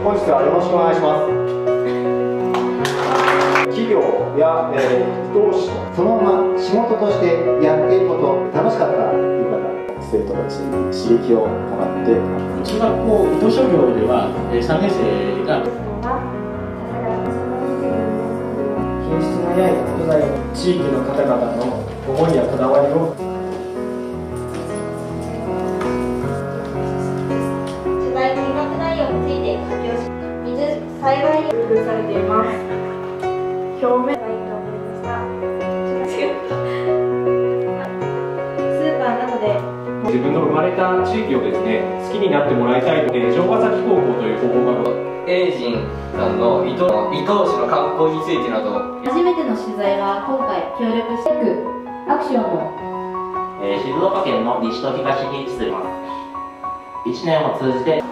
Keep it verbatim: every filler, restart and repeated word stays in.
本日はよろしくお願いします。企業や、えー、同士そのまま仕事としてやっていること楽しかったという方、生徒たちに刺激をもらって、 中学校伊藤商業ではさんねん生が品質の良い素材、地域の方々の思いやこだわりを取材見学内容について発表し、水栽培に工夫されています。表面がいいと思いました。スーパーなどで自分の生まれた地域をですね、好きになってもらいたいので、城ヶ崎高校という高校がエイジンさんの伊東伊東市の観光についてなど、 初めての取材が今回協力していくアクションも、 えー、静岡県の西と東に位置するます。いちねんを通じて